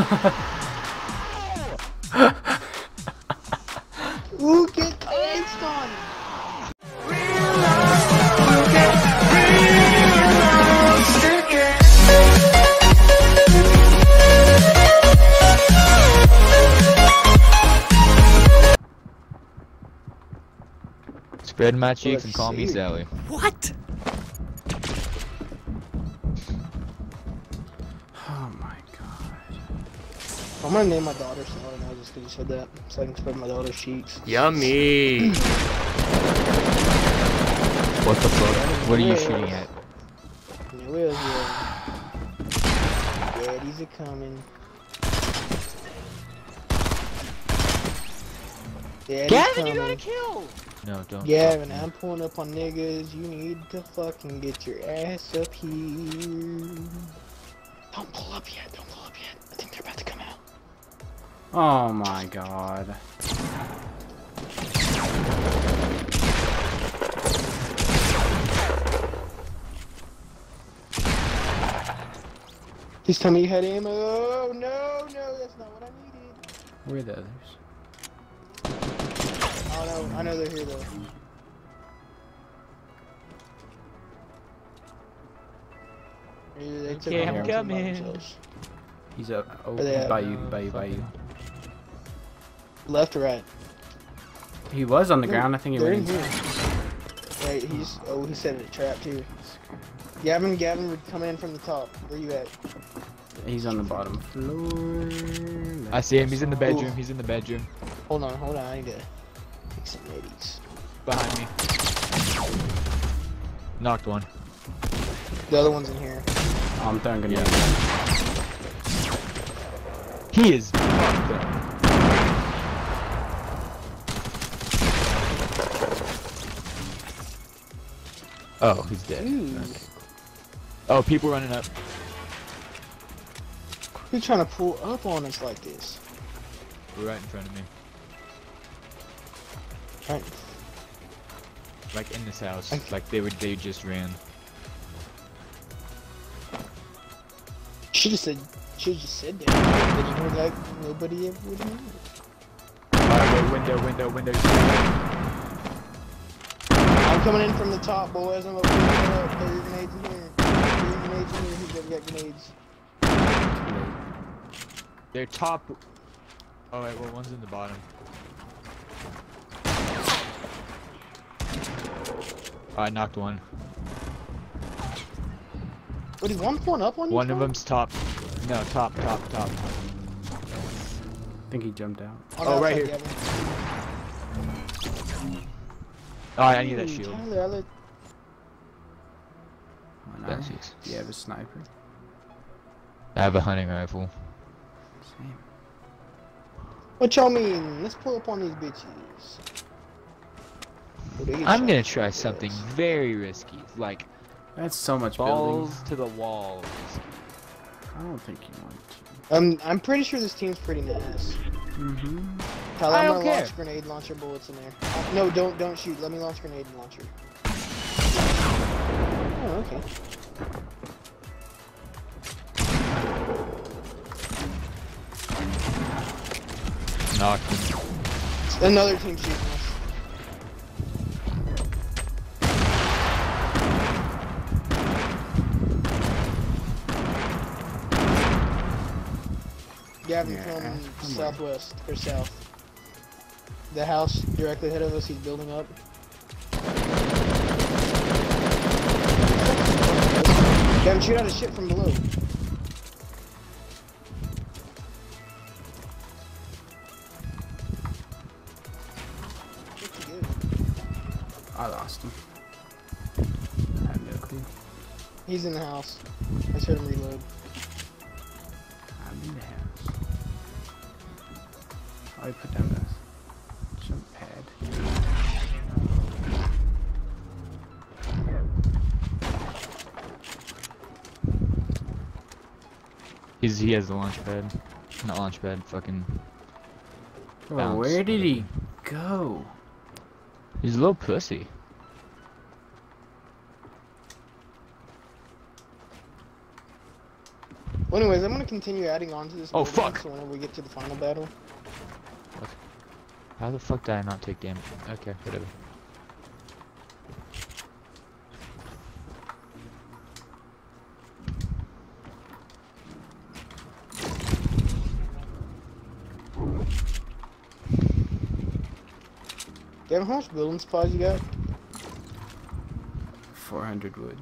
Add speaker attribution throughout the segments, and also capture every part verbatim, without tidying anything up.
Speaker 1: Ooh, get danced on!
Speaker 2: Spread my cheeks and call me Sally.
Speaker 3: What? Oh my god.
Speaker 1: I'm gonna name my daughter Sally now just because you said that, so I can spread my daughter's cheeks.
Speaker 3: Yummy.
Speaker 2: What the fuck? What are you shooting at?
Speaker 1: New wheels, yeah. Daddies are coming. Daddy's
Speaker 2: Gavin,
Speaker 1: coming.
Speaker 2: you got a kill! No, don't.
Speaker 1: Gavin, I'm pulling up on niggas. You need to fucking get your ass up here. Don't pull up yet. Don't pull up yet. I think they're about to come out.
Speaker 3: Oh my god.
Speaker 1: Please tell me you had ammo. Oh, no, no, that's not what I needed.
Speaker 3: Where are the others?
Speaker 1: Oh no, I know they're here though. Maybe they took
Speaker 2: Okay,
Speaker 1: off
Speaker 2: I'm
Speaker 1: by
Speaker 2: coming.
Speaker 1: themselves.
Speaker 3: He's up. Oh,
Speaker 1: Where they
Speaker 3: he's
Speaker 1: at?
Speaker 3: by you, by you, by you.
Speaker 1: Left or right?
Speaker 3: He was on the
Speaker 1: No,
Speaker 3: ground. I think he
Speaker 1: they're
Speaker 3: went
Speaker 1: in
Speaker 3: in.
Speaker 1: here. Right, he's. Oh, he set a trap too. Gavin, Gavin would come in from the top. Where you at?
Speaker 3: He's on the bottom floor.
Speaker 2: I see him. He's in the bedroom.
Speaker 1: Ooh.
Speaker 2: He's in the bedroom.
Speaker 1: Hold on, hold on. I need to take some ladies.
Speaker 2: Behind me. Knocked one.
Speaker 1: The other one's in here.
Speaker 3: Oh, I'm throwing grenades.
Speaker 2: He is fucked up. Oh, he's dead.
Speaker 1: Ooh.
Speaker 2: Okay. Oh, people running up.
Speaker 1: Who's trying to pull up on us like this?
Speaker 2: Right in front of me.
Speaker 1: Right.
Speaker 2: Like in this house.
Speaker 1: I-
Speaker 2: Like they were. They just ran.
Speaker 1: Should have said. Should have just said that. Then you were like nobody ever would know.
Speaker 2: Alright, wait, window, window, window.
Speaker 1: I'm coming in from the top, boys. I'm opening it up. Throw your grenades in here. Throw your grenades in here. Who's ever got grenades?
Speaker 2: They're top. Oh wait, well one's in the bottom. I knocked one.
Speaker 1: What is one point up on you?
Speaker 2: One of
Speaker 1: Tom?
Speaker 2: them's top. No, top, top, top.
Speaker 3: I think he jumped out.
Speaker 1: On
Speaker 2: Oh,
Speaker 1: the
Speaker 2: right
Speaker 1: outside,
Speaker 2: here.
Speaker 1: Gavin.
Speaker 2: Oh, I need that
Speaker 1: Ooh,
Speaker 2: shield.
Speaker 1: Tyler, I let-
Speaker 3: Oh, no.
Speaker 2: That's six.
Speaker 3: Do you have a sniper?
Speaker 2: I have a hunting rifle.
Speaker 3: Same.
Speaker 1: What y'all mean? Let's pull up on these bitches. Oh, they get
Speaker 2: I'm
Speaker 1: shot
Speaker 2: gonna
Speaker 1: in
Speaker 2: try
Speaker 1: the
Speaker 2: something
Speaker 1: face.
Speaker 2: very risky, like
Speaker 3: That's so much
Speaker 2: balls
Speaker 3: building.
Speaker 2: to the wall.
Speaker 3: I don't think you want to.
Speaker 1: Um, I'm pretty sure this team's pretty nice.
Speaker 3: Mm-hmm.
Speaker 1: Tyler,
Speaker 2: I
Speaker 1: I'm
Speaker 2: don't
Speaker 1: gonna
Speaker 2: care.
Speaker 1: launch grenade launcher bullets in there. Uh, no, don't don't shoot. Let me launch grenade launcher. Oh, okay.
Speaker 2: Knocked him.
Speaker 1: Another team shooting us. Gavin
Speaker 3: Yeah,
Speaker 1: from
Speaker 3: I'm
Speaker 1: southwest or south. The house directly ahead of us, he's building up. Gavin, shoot out his shit from below. Pretty good.
Speaker 3: I lost him. I have no clue.
Speaker 1: He's in the house. I just heard him reload.
Speaker 3: I'm in the house. I put down this jump pad.
Speaker 2: He's he has the launch pad. Not launch pad, fucking.
Speaker 3: Oh,
Speaker 2: bounce.
Speaker 3: where did he go?
Speaker 2: He's a little pussy.
Speaker 1: Well, anyways, I'm gonna continue adding on to this.
Speaker 2: Oh,
Speaker 1: building,
Speaker 2: fuck.
Speaker 1: So whenever we get to the final battle.
Speaker 2: How the fuck did I not take damage? Okay, whatever.
Speaker 1: Gavin, how much building supplies you got?
Speaker 3: four hundred wood.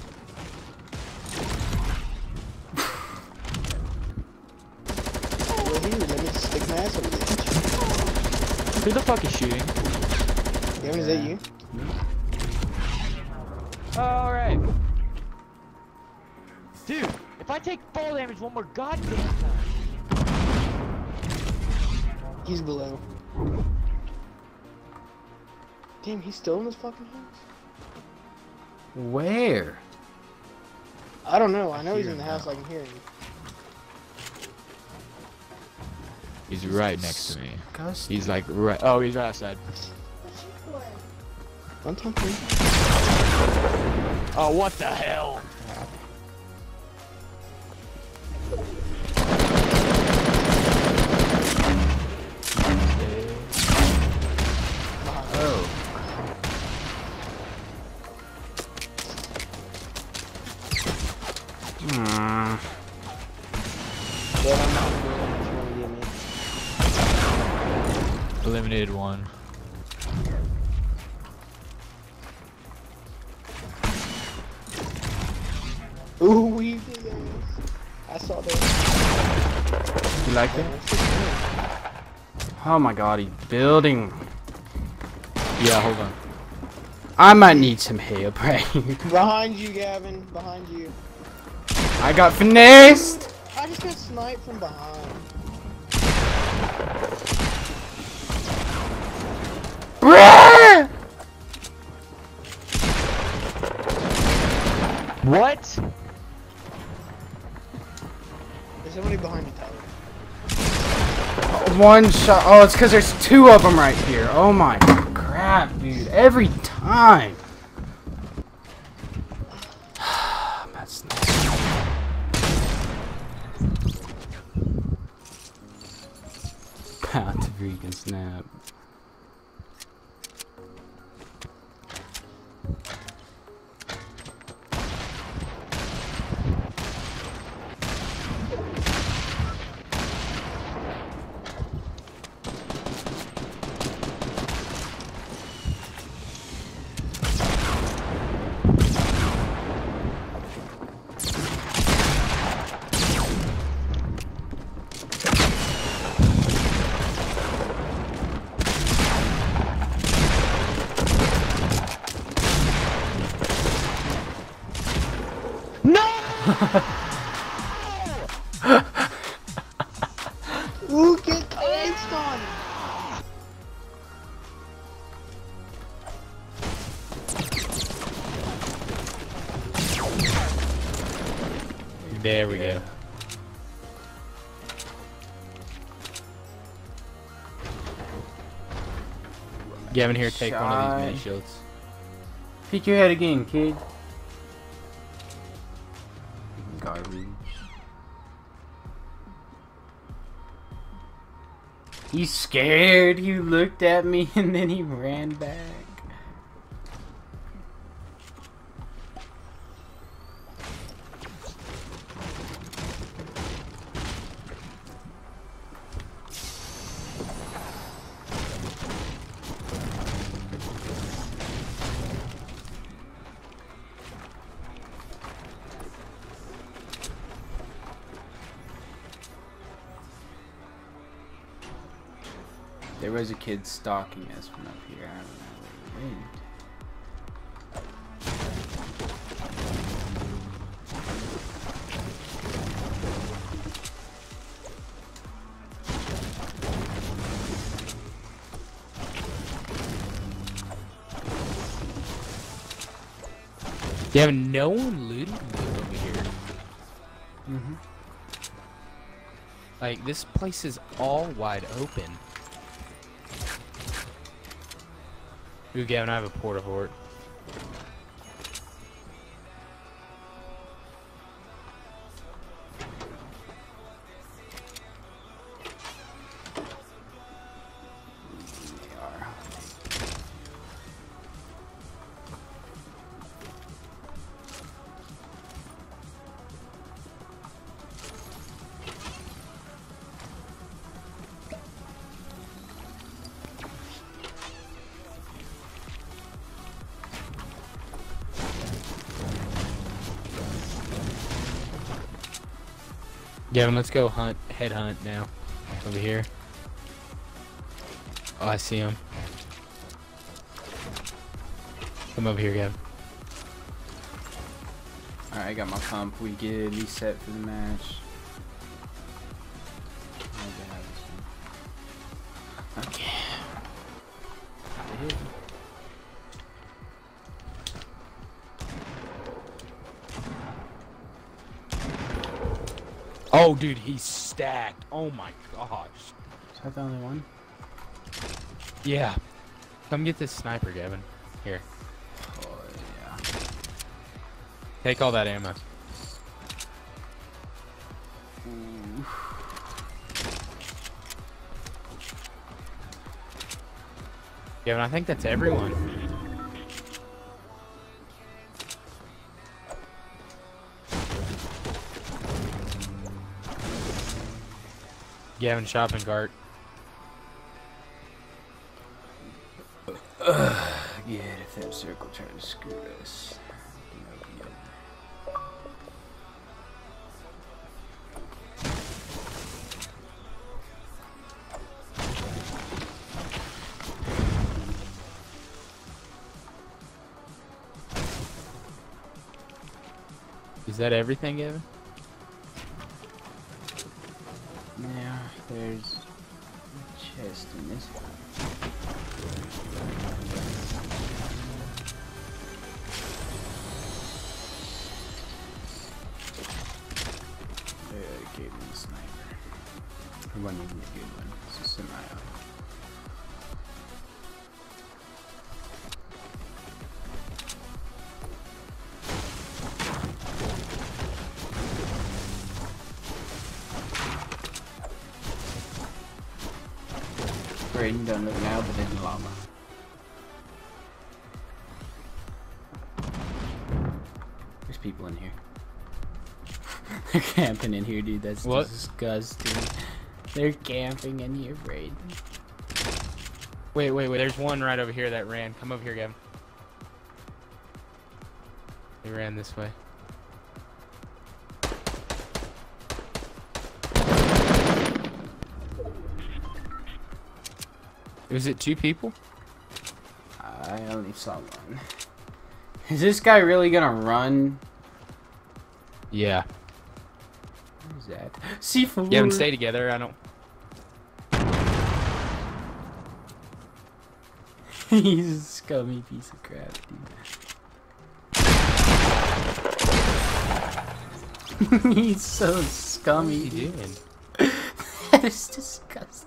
Speaker 1: Well, here, let me stick my ass over there.
Speaker 2: Who the fuck is shooting?
Speaker 1: Gavin, is that you?
Speaker 2: Alright. Dude, if I take fall damage one more goddamn time.
Speaker 1: He's below. Damn, he's still in this fucking house?
Speaker 3: Where?
Speaker 1: I don't know. I know
Speaker 2: I
Speaker 1: he's
Speaker 2: hear
Speaker 1: in the
Speaker 2: him
Speaker 1: house.
Speaker 2: now.
Speaker 1: I can hear him.
Speaker 2: He's right next to me.
Speaker 3: Disgusting.
Speaker 2: He's like right. Oh, he's right outside.
Speaker 1: Don't talk to me.
Speaker 2: Oh, what the hell?
Speaker 3: Oh. Hmm.
Speaker 1: But I'm not doing what you want to give me.
Speaker 2: Eliminated one.
Speaker 1: Ooh, we did it. I saw that.
Speaker 3: You like it? Oh my god, he's building.
Speaker 2: Yeah, hold on.
Speaker 3: I might need some help right here.
Speaker 1: Behind you, Gavin. Behind you.
Speaker 3: I got finessed!
Speaker 1: I just got sniped from behind.
Speaker 3: Bruh!
Speaker 2: What?
Speaker 1: There's somebody behind you, Tyler.
Speaker 3: One shot. Oh, it's because there's two of them right here. Oh my crap, dude. Every time. That's nice. About to freaking snap.
Speaker 1: Ooh, get danced on!
Speaker 2: There we go. Gavin, here, take one of these mini
Speaker 3: Shy.
Speaker 2: shields.
Speaker 3: Peek your head again, kid. Garbage. He's scared. He looked at me and then he ran back. There was a kid stalking us from up here. I don't know where he went.
Speaker 2: You have no one looting over here.
Speaker 3: Mm-hmm.
Speaker 2: Like, this place is all wide open. Ooh, Gavin, I have a porta fort.
Speaker 3: Gavin, let's go hunt, head hunt now. Over here. Oh, I see him. Come over here, Gavin.
Speaker 4: Alright, I got my pump. We get me set for the match. Okay.
Speaker 3: Oh, dude, he's stacked. Oh my gosh.
Speaker 4: Is that the only one?
Speaker 3: Yeah. Come get this sniper, Gavin. Here.
Speaker 4: Oh, yeah.
Speaker 3: Take all that ammo.
Speaker 4: Ooh.
Speaker 3: Gavin, I think that's everyone. Gavin, shopping cart.
Speaker 4: Ugh, yeah, if that circle trying to screw us.
Speaker 3: Is that everything, Gavin?
Speaker 4: Yeah, there's a chest in this one. Yeah, it gave me the sniper. It wasn't even a good one. It's a semi-auto. Braden don't look now, but in lava. There's people in here. They're camping in here, dude. That's
Speaker 3: what?
Speaker 4: Disgusting. They're camping in here, Braden.
Speaker 3: Wait, wait, wait. There's one right over here that ran. Come over here, Gavin. He ran this way. Was it two people?
Speaker 4: I only saw one. Is this guy really gonna run?
Speaker 3: Yeah.
Speaker 4: What is that? Seafood!
Speaker 3: Gavin, stay together. I don't...
Speaker 4: He's a scummy piece of crap, dude. He's so scummy.
Speaker 3: What are you doing?
Speaker 4: That is disgusting.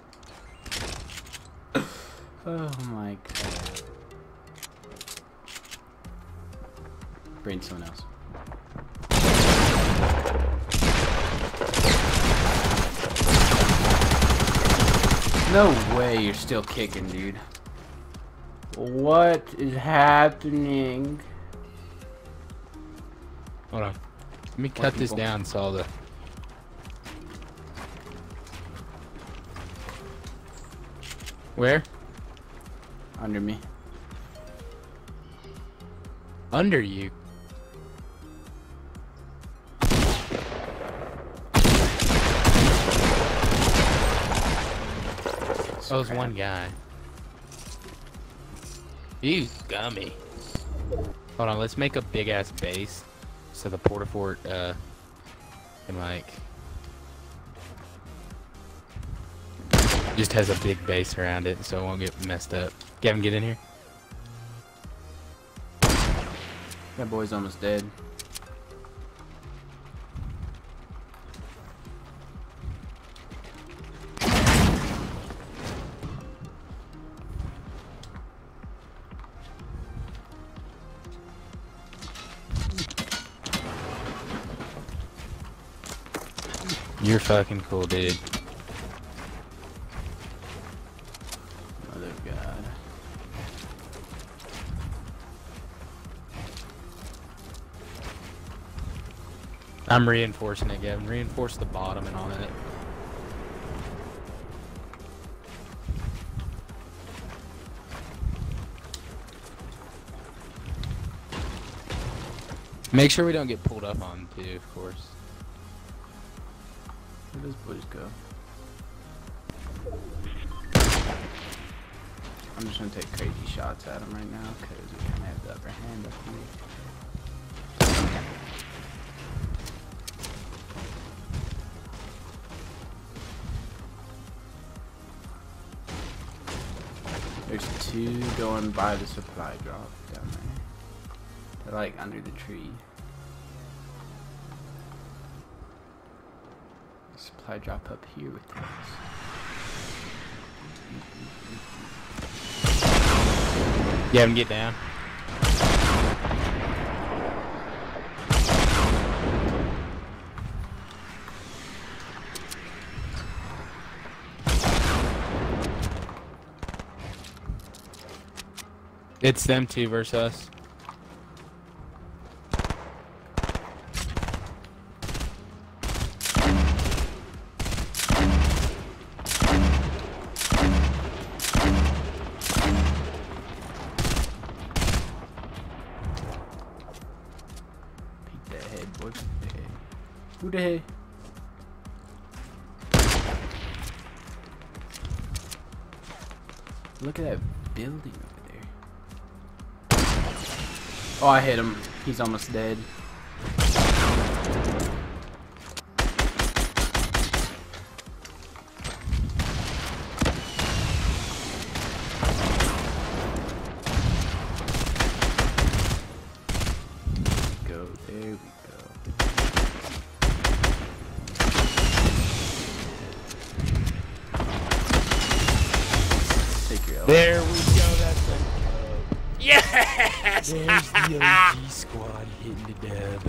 Speaker 4: Oh my god. Bring someone else. No way you're still kicking, dude. What is happening?
Speaker 3: Hold on. Let me cut this down so all the... Where?
Speaker 4: Under me.
Speaker 3: Under you. Oh, there's one guy. You gummy. Hold on, let's make a big ass base so the porta fort uh can like just has a big base around it so it won't get messed up. Gavin, get in here.
Speaker 4: That boy's almost dead.
Speaker 3: You're fucking cool, dude.
Speaker 4: Mother of God.
Speaker 3: I'm reinforcing it, Gavin. Reinforce the bottom and all that. Make sure we don't get pulled up on, too, of course.
Speaker 4: Where does boys go? I'm just gonna take crazy shots at him right now because we kind of have the upper hand up here. There's two going by the supply drop down there. They're like under the tree. Supply drop up here with us.
Speaker 3: Yeah, and get down. It's them two versus us.
Speaker 4: Who the heck? Look at that building over there. Oh, I hit him. He's almost dead. Go, there we go.
Speaker 2: There we go, that's a
Speaker 3: Yes!
Speaker 2: There's the O G squad hitting the dub.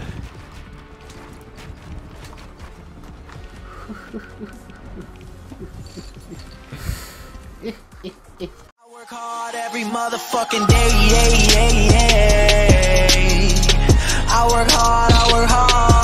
Speaker 5: I work hard every motherfucking day, yeah, yeah, yeah. I work hard, I work hard.